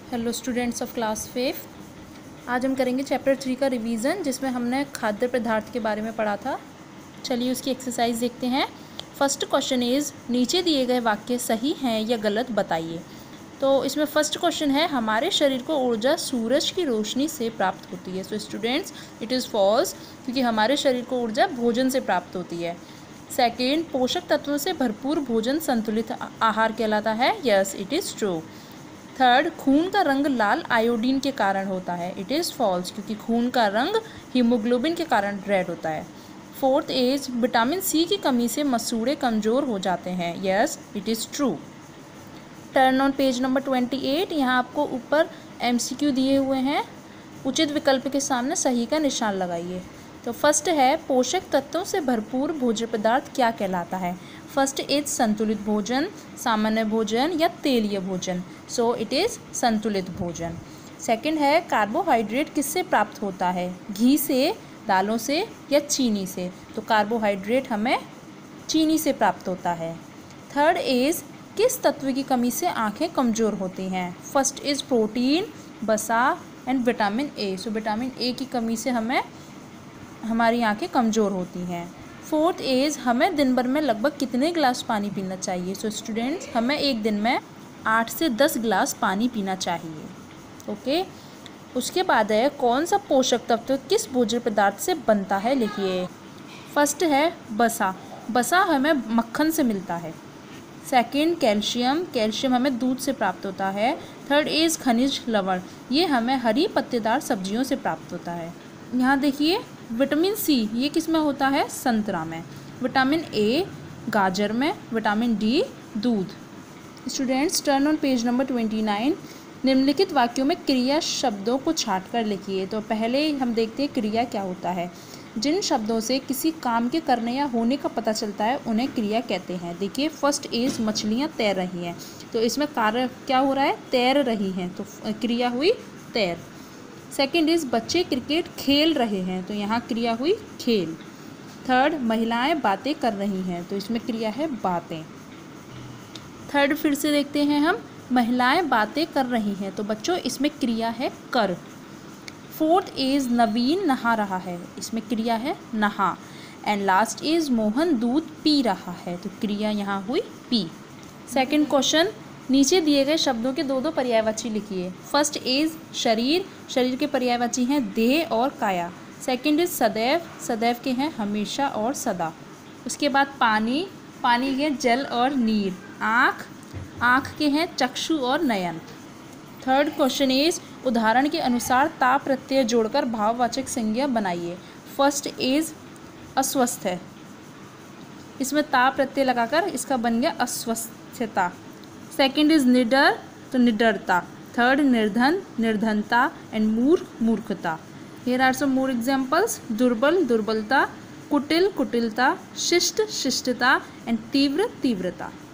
Hello students of class 5th। आज हम करेंगे चैप्टर 3 का रिवीजन, जिसमें हमने खाद्य पदार्थ के बारे में पढ़ा था। चलिए उसकी एक्सरसाइज देखते हैं। फर्स्ट क्वेश्चन इज़, नीचे दिए गए वाक्य सही हैं या गलत बताइए। तो इसमें फर्स्ट क्वेश्चन है, हमारे शरीर को ऊर्जा सूरज की रोशनी से प्राप्त होती है। So students, it is false, क्योंकि हमारे शरीर को ऊर्जा भोजन से प्राप्त होती है। सेकेंड, पोषक तत्वों से भरपूर भोजन संतुलित आहार कहलाता है। Yes, it is true. Third, खून का रंग लाल आयोडीन के कारण होता है। इट इज़ फॉल्स, क्योंकि खून का रंग हीमोग्लोबिन के कारण रेड होता है। फोर्थ इज, विटामिन सी की कमी से मसूड़े कमज़ोर हो जाते हैं। Yes, it is true. Turn on page number 28। यहाँ आपको ऊपर MCQ दिए हुए हैं। उचित विकल्प के सामने सही का निशान लगाइए। तो फर्स्ट है, पोषक तत्वों से भरपूर भोज्य पदार्थ क्या कहलाता है। फर्स्ट इज संतुलित भोजन, सामान्य भोजन या तेलीय भोजन। सो इट इज़ संतुलित भोजन। सेकंड है, कार्बोहाइड्रेट किससे प्राप्त होता है, घी से, दालों से या चीनी से। तो कार्बोहाइड्रेट हमें चीनी से प्राप्त होता है। थर्ड इज़, किस तत्व की कमी से आँखें कमज़ोर होती हैं। फर्स्ट इज़ प्रोटीन, वसा and vitamin A. So vitamin A की कमी से हमारी आँखें कमज़ोर होती हैं। फोर्थ इज़, हमें दिन भर में लगभग कितने गिलास पानी पीना चाहिए। सो स्टूडेंट्स, हमें एक दिन में 8 से 10 गिलास पानी पीना चाहिए। ओके। उसके बाद है, कौन सा पोषक तत्व किस भोज्य पदार्थ से बनता है, लिखिए। फर्स्ट है वसा। वसा हमें मक्खन से मिलता है। Second, calcium. कैल्शियम हमें दूध से प्राप्त होता है। थर्ड इज़ खनिज लवण। ये हमें हरी पत्तेदार सब्जियों से प्राप्त होता है। यहाँ देखिए, विटामिन सी ये किस में होता है, संतरा में। विटामिन ए गाजर में। विटामिन डी दूध। Students, turn on page number 29। निम्नलिखित वाक्यों में क्रिया शब्दों को छांट कर लिखिए। तो पहले हम देखते हैं क्रिया क्या होता है। जिन शब्दों से किसी काम के करने या होने का पता चलता है उन्हें क्रिया कहते हैं। देखिए, फर्स्ट इज, मछलियाँ तैर रही हैं। तो इसमें कार्य क्या हो रहा है, तैर रही हैं, तो क्रिया हुई तैर। सेकंड इज, बच्चे क्रिकेट खेल रहे हैं। तो यहाँ क्रिया हुई खेल। थर्ड, महिलाएं बातें कर रही हैं। तो इसमें क्रिया है बातें। थर्ड फिर से देखते हैं हम, महिलाएं बातें कर रही हैं। तो बच्चों, इसमें क्रिया है कर। फोर्थ इज, नवीन नहा रहा है। इसमें क्रिया है नहा। एंड लास्ट इज, मोहन दूध पी रहा है। तो क्रिया यहाँ हुई पी। सेकंड क्वेश्चन, नीचे दिए गए शब्दों के दो पर्यायवाची लिखिए। फर्स्ट इज शरीर। शरीर के पर्यायवाची हैं देह और काया। सेकंड इज सदैव। सदैव के हैं हमेशा और सदा। उसके बाद पानी। पानी के जल और नीर। आँख। आँख के हैं चक्षु और नयन। थर्ड क्वेश्चन इज, उदाहरण के अनुसार ता प्रत्यय जोड़कर भाववाचक संज्ञा बनाइए। फर्स्ट इज अस्वस्थ है। इसमें ता प्रत्यय लगाकर इसका बन गया अस्वस्थता। सेकंड इज निडर, तो निडरता। थर्ड, निर्धन, निर्धनता। एंड मूर्ख, मूर्खता। Here are some more examples. दुर्बल, दुर्बलता। कुटिल, कुटिलता। शिष्ट, शिष्टता। एंड तीव्र, तीव्रता।